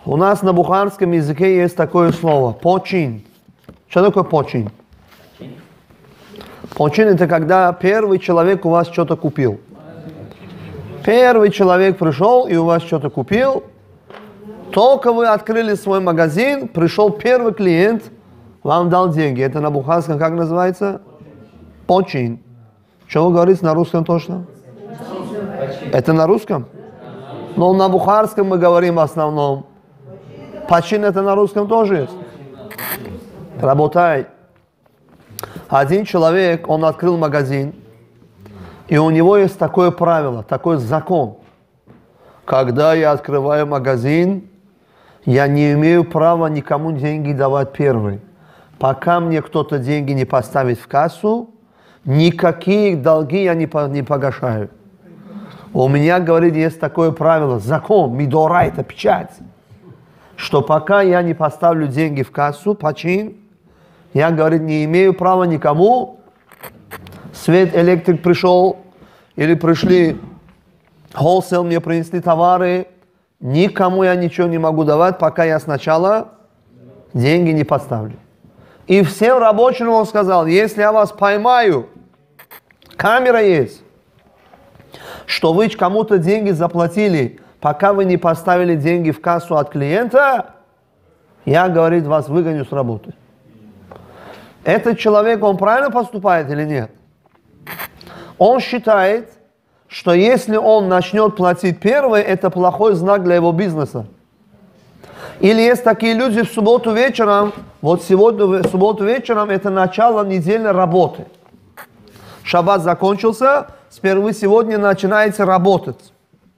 У нас на бухарском языке есть такое слово почин. Что такое почин? Почин — это когда первый человек у вас что-то купил. Первый человек пришел и у вас что-то купил. Только вы открыли свой магазин, пришел первый клиент, вам дал деньги. Это на бухарском как называется? Почин. Что вы говорите на русском точно? Это на русском? Но на бухарском мы говорим в основном. Почин — это на русском тоже есть. Работай. Один человек, он открыл магазин, и у него есть такое правило, такой закон. Когда я открываю магазин, я не имею права никому деньги давать первый. Пока мне кто-то деньги не поставит в кассу, никакие долги я не погашаю. У меня, говорит, есть такое правило, закон, мидорайта, печать, что пока я не поставлю деньги в кассу, почин, я, говорит, не имею права никому. Свет, электрик пришел, или пришли, wholesale мне принесли товары, никому я ничего не могу давать, пока я сначала деньги не поставлю. И всем рабочим он сказал, если я вас поймаю, камера есть, что вы кому-то деньги заплатили, пока вы не поставили деньги в кассу от клиента, я, говорит, вас выгоню с работы. Этот человек, он правильно поступает или нет? Он считает, что если он начнет платить первый, это плохой знак для его бизнеса. Или есть такие люди в субботу вечером, вот сегодня в субботу вечером это начало недельной работы. Шаббат закончился, теперь вы сегодня начинаете работать.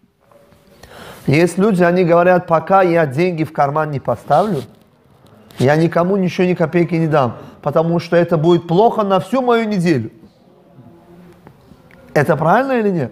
Есть люди, они говорят, пока я деньги в карман не поставлю, я никому ничего, ни копейки не дам, потому что это будет плохо на всю мою неделю. Это правильно или нет?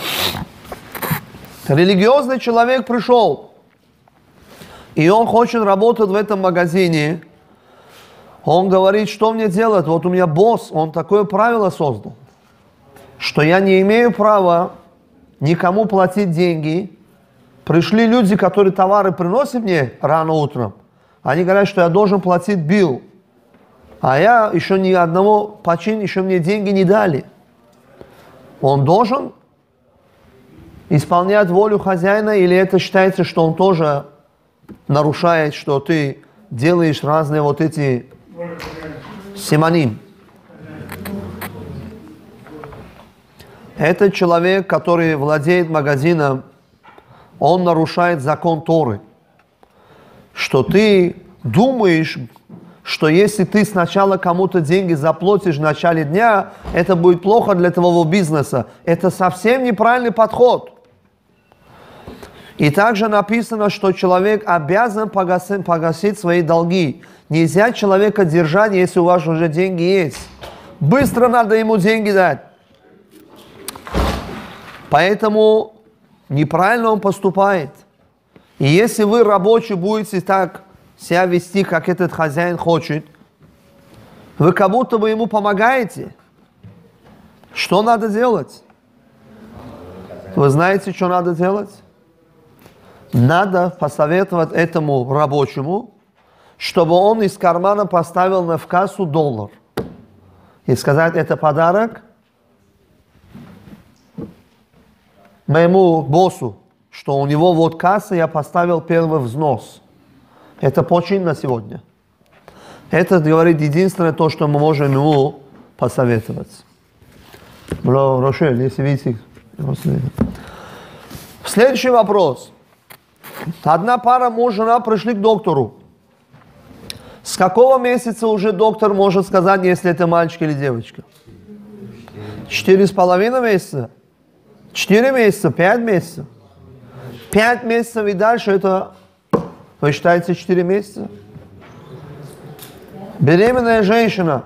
Религиозный человек пришел, и он хочет работать в этом магазине. Он говорит, что мне делать? Вот у меня босс, он такое правило создал, что я не имею права никому платить деньги. Пришли люди, которые товары приносят мне рано утром. Они говорят, что я должен платить билл. А я еще ни одного почин, еще мне деньги не дали. Он должен исполнять волю хозяина, или это считается, что он тоже нарушает, что ты делаешь разные вот эти симоним. Этот человек, который владеет магазином, он нарушает закон Торы. Что ты думаешь, что если ты сначала кому-то деньги заплатишь в начале дня, это будет плохо для твоего бизнеса. Это совсем неправильный подход. И также написано, что человек обязан погасить свои долги. Нельзя человека держать, если у вас уже деньги есть. Быстро надо ему деньги дать. Поэтому неправильно он поступает. И если вы, рабочие, будете так себя вести, как этот хозяин хочет, вы как будто бы ему помогаете. Что надо делать? Вы знаете, что надо делать? Надо посоветовать этому рабочему, чтобы он из кармана поставил в кассу $1. И сказать, это подарок моему боссу, что у него вот касса, я поставил первый взнос. Это почин на сегодня. Это, говорит, единственное то, что мы можем ему посоветовать. Рошель, если видите. Следующий вопрос. Одна пара муж и жена пришли к доктору. С какого месяца уже доктор может сказать, если это мальчик или девочка? 4,5 месяца? 4 месяца? 5 месяцев? 5 месяцев и дальше это, вы считаете, 4 месяца? Беременная женщина.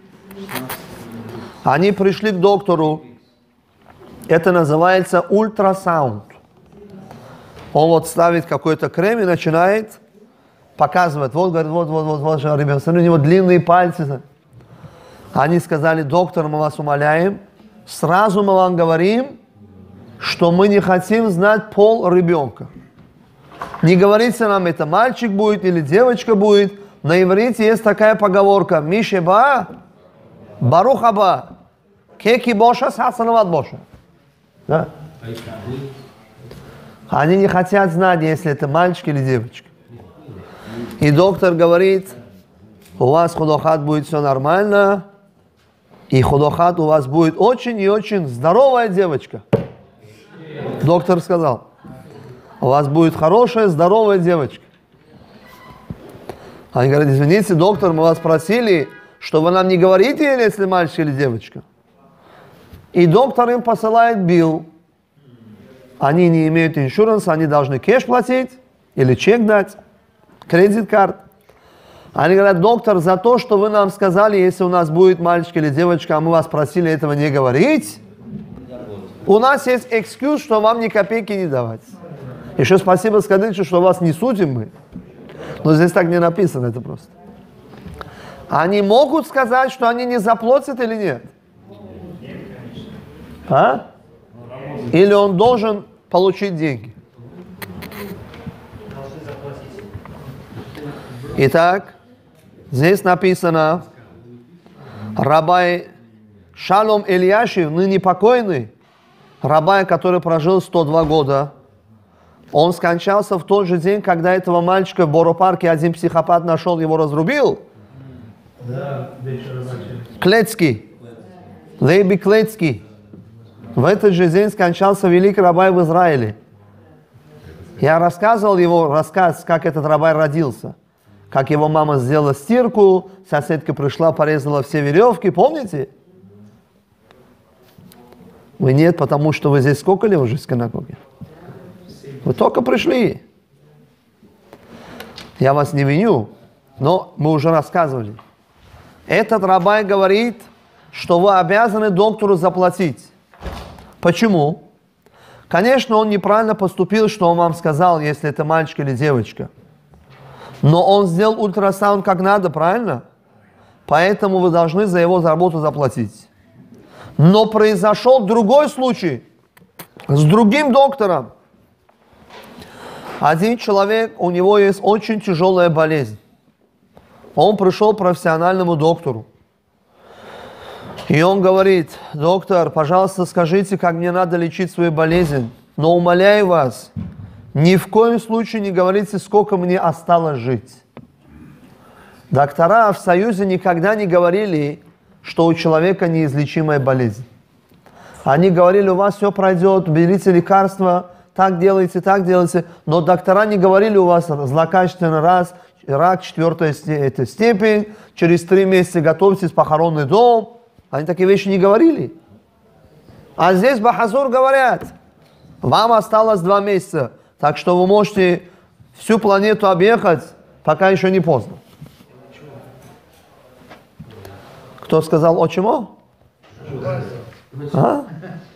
Они пришли к доктору. Это называется ультрасаунд. Он вот ставит какой-то крем и начинает показывать. Вот, говорит, вот, ребята, смотрите, у него длинные пальцы. Они сказали, доктор, мы вас умоляем, сразу мы вам говорим, что мы не хотим знать пол ребенка. Не говорится нам, это мальчик будет или девочка будет. На иврите есть такая поговорка. Мишеба, барухаба, кеки боша, сасанават боша. Да? Они не хотят знать, если это мальчик или девочка. И доктор говорит, у вас худохат будет все нормально, и худохат у вас будет очень и очень здоровая девочка. Доктор сказал, у вас будет хорошая, здоровая девочка. Они говорят, извините, доктор, мы вас просили, что вы нам не говорите, если мальчик или девочка. И доктор им посылает билл. Они не имеют иншуранса, они должны кэш платить или чек дать, кредит-карт. Они говорят, доктор, за то, что вы нам сказали, если у нас будет мальчик или девочка, а мы вас просили этого не говорить, у нас есть экскьюз, что вам ни копейки не давать. Еще спасибо скажите, что вас не судим мы. Но здесь так не написано, это просто. Они могут сказать, что они не заплатят или нет? А? Или он должен получить деньги? Итак, здесь написано, Рабай Шалом Ильяшев, ныне покойный, Рабай, который прожил 102 года, он скончался в тот же день, когда этого мальчика в Боропарке один психопат нашел, его разрубил. Клецкий. Лейби Клецкий. В этот же день скончался великий рабай в Израиле. Я рассказывал его рассказ, как этот рабай родился. Как его мама сделала стирку, соседка пришла, порезала все веревки, помните? Вы нет, потому что вы здесь сколько лет уже в синагоге? Вы только пришли. Я вас не виню, но мы уже рассказывали. Этот рабай говорит, что вы обязаны доктору заплатить. Почему? Конечно, он неправильно поступил, что он вам сказал, если это мальчик или девочка. Но он сделал ультрасаунд как надо, правильно? Поэтому вы должны за его работу заплатить. Но произошел другой случай с другим доктором. Один человек, у него есть очень тяжелая болезнь. Он пришел к профессиональному доктору. И он говорит, доктор, пожалуйста, скажите, как мне надо лечить свою болезнь. Но умоляю вас, ни в коем случае не говорите, сколько мне осталось жить. Доктора в Союзе никогда не говорили, что у человека неизлечимая болезнь. Они говорили, у вас все пройдет, берите лекарства, так делайте, но доктора не говорили, у вас злокачественный рак 4-я степень, через 3 месяца готовьтесь в похоронный дом. Они такие вещи не говорили. А здесь Бахазур говорят, вам осталось 2 месяца, так что вы можете всю планету объехать, пока еще не поздно. Кто сказал о чему? А?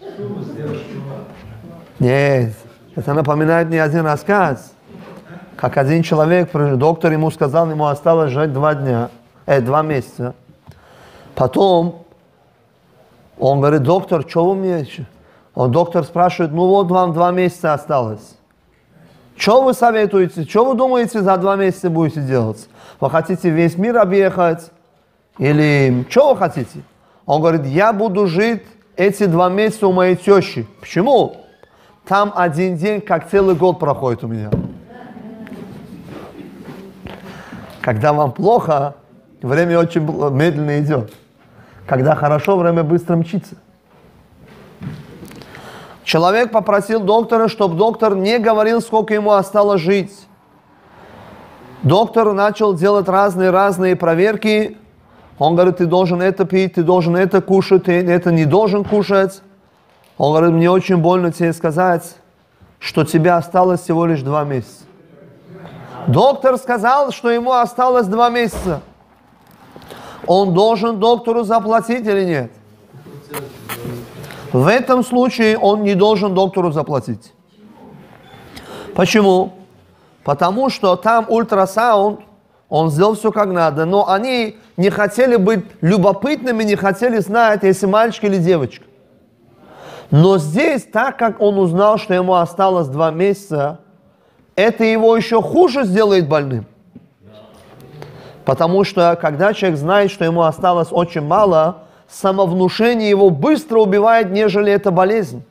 Нет. Это напоминает мне один рассказ, как один человек, доктор ему сказал, ему осталось жить 2 месяца. Потом он говорит, доктор, что вы мне? Доктор спрашивает, ну вот вам 2 месяца осталось. Что вы советуете? Что вы думаете за 2 месяца будете делать? Вы хотите весь мир объехать? Или что вы хотите? Он говорит, я буду жить эти 2 месяца у моей тещи. Почему? Там один день, как целый год проходит у меня. Когда вам плохо, время очень медленно идет. Когда хорошо, время быстро мчится. Человек попросил доктора, чтобы доктор не говорил, сколько ему осталось жить. Доктор начал делать разные проверки. Он говорит, ты должен это пить, ты должен это кушать, ты это не должен кушать. Он говорит, мне очень больно тебе сказать, что тебе осталось всего лишь 2 месяца. Доктор сказал, что ему осталось 2 месяца. Он должен доктору заплатить или нет? В этом случае он не должен доктору заплатить. Почему? Потому что там ультрасаунд, он сделал все как надо, но они не хотели быть любопытными, не хотели знать, если мальчик или девочка. Но здесь, так как он узнал, что ему осталось 2 месяца, это его еще хуже сделает больным. Потому что, когда человек знает, что ему осталось очень мало, самовнушение его быстро убивает, нежели это болезнь.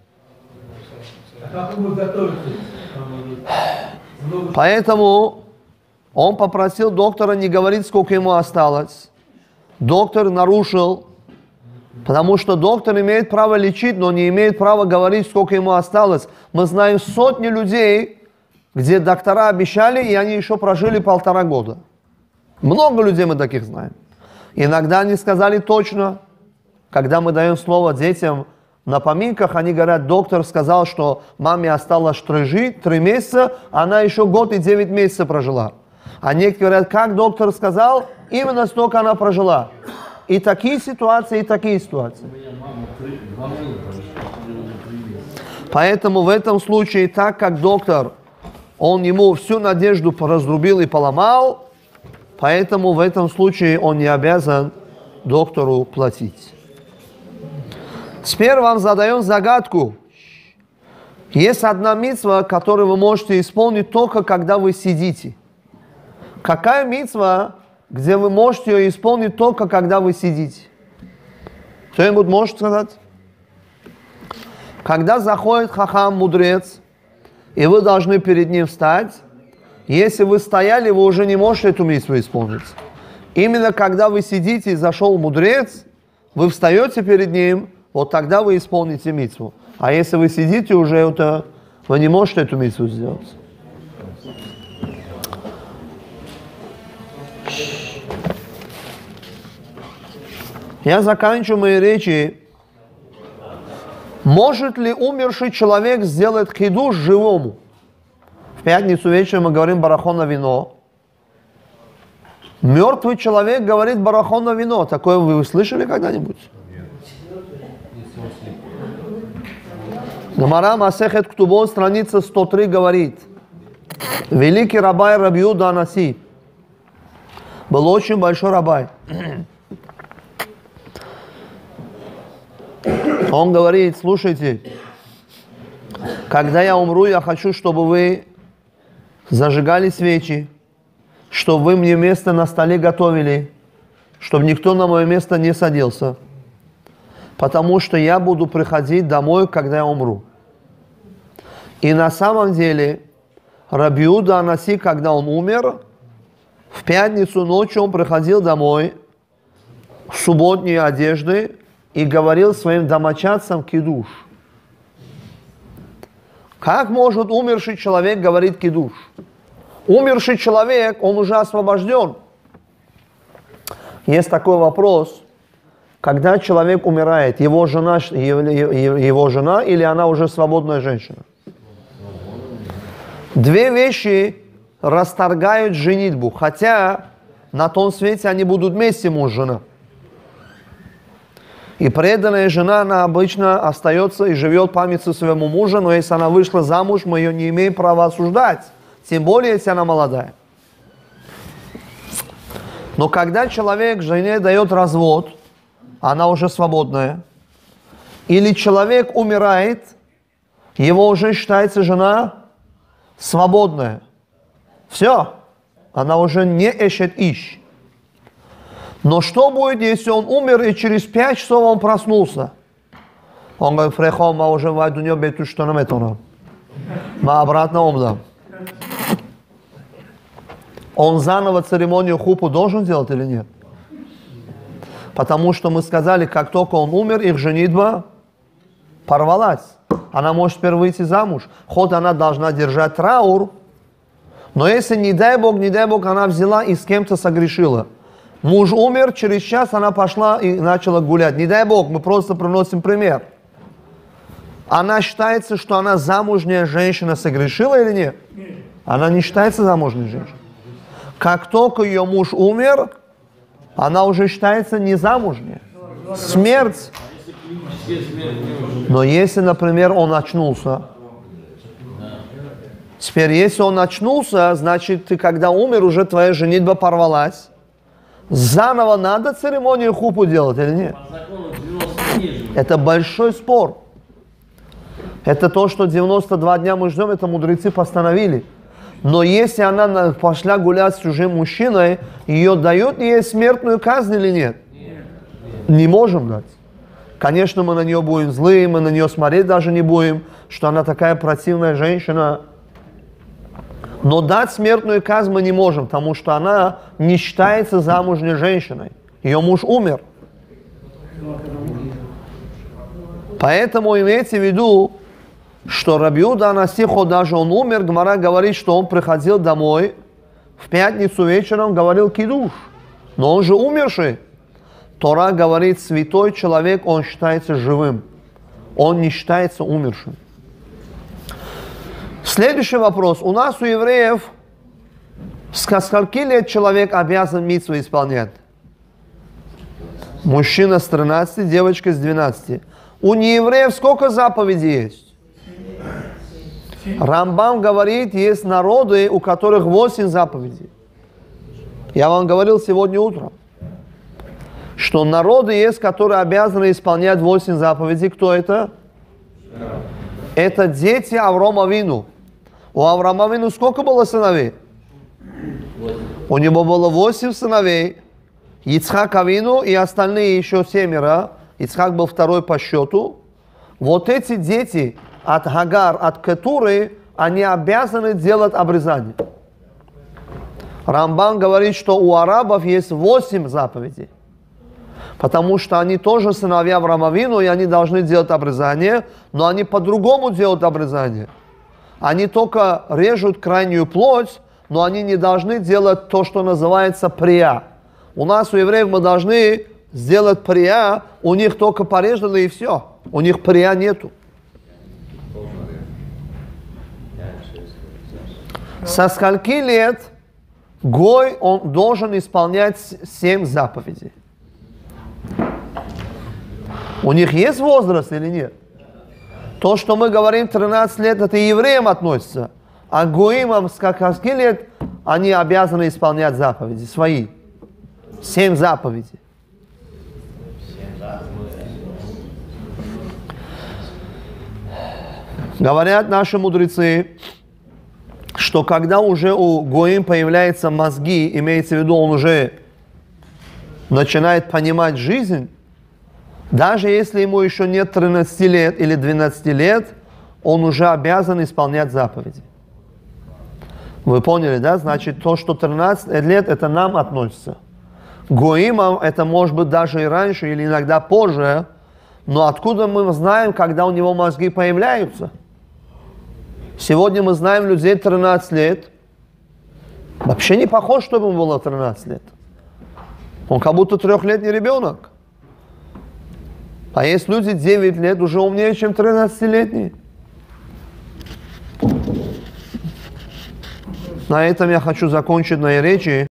Поэтому он попросил доктора не говорить, сколько ему осталось. Доктор нарушил, потому что доктор имеет право лечить, но не имеет права говорить, сколько ему осталось. Мы знаем сотни людей, где доктора обещали, и они еще прожили 1,5 года. Много людей мы таких знаем. Иногда они сказали точно. Когда мы даем слово детям на поминках, они говорят, доктор сказал, что маме осталось 3 месяца, она еще 1 год и 9 месяцев прожила. А некоторые говорят, как доктор сказал, именно столько она прожила. И такие ситуации, и такие ситуации. Поэтому в этом случае, так как доктор, он ему всю надежду разрубил и поломал, поэтому в этом случае он не обязан доктору платить. Теперь вам задаем загадку. Есть одна мицва, которую вы можете исполнить только когда вы сидите. Какая мицва, где вы можете ее исполнить только когда вы сидите? Кто-нибудь может сказать? Когда заходит хахам, мудрец, и вы должны перед ним встать, если вы стояли, вы уже не можете эту мицву исполнить. Именно когда вы сидите и зашел мудрец, вы встаете перед ним, вот тогда вы исполните мицву. А если вы сидите уже, это, вы не можете эту мицву сделать. Я заканчиваю мои речи. Может ли умерший человек сделать хидуш живому? В пятницу вечером мы говорим барахон на вино. Мертвый человек говорит барахон на вино. Такое вы слышали когда-нибудь? Гемара Масехет Ктубот, страница 103, говорит, великий рабай Раби Иуда Анаси был очень большой рабай. Он говорит, слушайте, когда я умру, я хочу, чтобы вы зажигали свечи, чтобы вы мне место на столе готовили, чтобы никто на мое место не садился, потому что я буду приходить домой, когда я умру. И на самом деле, Раби Иуда Анаси, когда он умер, в пятницу ночью он приходил домой в субботней одежды и говорил своим домочадцам кидуш. Как может умерший человек говорить кидуш? Умерший человек, он уже освобожден. Есть такой вопрос, когда человек умирает, его жена или она уже свободная женщина? Две вещи расторгают женитьбу, хотя на том свете они будут вместе, муж и жена. И преданная жена, она обычно остается и живет памятью своему мужу, но если она вышла замуж, мы ее не имеем права осуждать, тем более, если она молодая. Но когда человек жене дает развод, она уже свободная, или человек умирает, его уже считается жена свободная. Все, она уже не эшет иш. Но что будет, если он умер и через 5 часов он проснулся? Он говорит, фрехом, мы уже войду не бету, что нам это. Мы обратно умдам. Он заново церемонию хупу должен делать или нет? Потому что мы сказали, как только он умер, их женитьба порвалась. Она может теперь выйти замуж. Хоть она должна держать траур, но если, не дай Бог, она взяла и с кем-то согрешила. Муж умер, через час она пошла и начала гулять. Не дай Бог, мы просто приносим пример. Она считается, что она замужняя женщина, согрешила или нет? Она не считается замужней женщиной. Как только ее муж умер, она уже считается незамужняя. Смерть. Но если, например, он очнулся, теперь если он очнулся, значит, ты когда умер, уже твоя женитьба порвалась. Заново надо церемонию хупу делать или нет? Это большой спор. Это то, что 92 дня мы ждем, это мудрецы постановили. Но если она пошла гулять с чужим мужчиной, ее дают ей смертную казнь или нет? Не можем дать. Конечно, мы на нее будем злы, мы на нее смотреть даже не будем, что она такая противная женщина. Но дать смертную казнь мы не можем, потому что она не считается замужней женщиной. Ее муж умер. Поэтому имейте в виду, что Раби Иуда Анасихо, даже он умер, Гмара говорит, что он приходил домой в пятницу вечером, говорил кидуш. Но он же умерший. Тора говорит, святой человек, он считается живым. Он не считается умершим. Следующий вопрос. У нас, у евреев, с скольки лет человек обязан мицву исполнять? Мужчина с 13, девочка с 12. У неевреев сколько заповедей есть? Рамбам говорит, есть народы, у которых 8 заповедей. Я вам говорил сегодня утром, что народы есть, которые обязаны исполнять 8 заповедей. Кто это? Это дети Аврома Авину. У Авраама Авину сколько было сыновей? У него было 8 сыновей. Ицхак Авину и остальные еще 7. Ицхак был второй по счету. Вот эти дети от Хагар, от Кетуры, они обязаны делать обрезание. Рамбан говорит, что у арабов есть 8 заповедей. Потому что они тоже сыновья Авраама Авину, и они должны делать обрезание, но они по-другому делают обрезание. Они только режут крайнюю плоть, но они не должны делать то, что называется прия. У нас, у евреев, мы должны сделать прия, у них только порезано и все. У них прия нету. Со скольки лет гой он должен исполнять 7 заповедей? У них есть возраст или нет? То, что мы говорим 13 лет, это евреям относится. А гоимам с скольки лет они обязаны исполнять заповеди свои? 7 заповедей. Говорят наши мудрецы, что когда уже у гоим появляются мозги, имеется в виду, он уже начинает понимать жизнь, даже если ему еще нет 13 лет или 12 лет, он уже обязан исполнять заповеди. Вы поняли, да? Значит, то, что 13 лет, это нам относится. Гоимам это может быть даже и раньше, или иногда позже, но откуда мы знаем, когда у него мозги появляются? Сегодня мы знаем людей 13 лет. Вообще не похож, чтобы ему было 13 лет. Он как будто 3-летний ребенок. А есть люди 9 лет уже умнее, чем 13-летние. На этом я хочу закончить мои речи.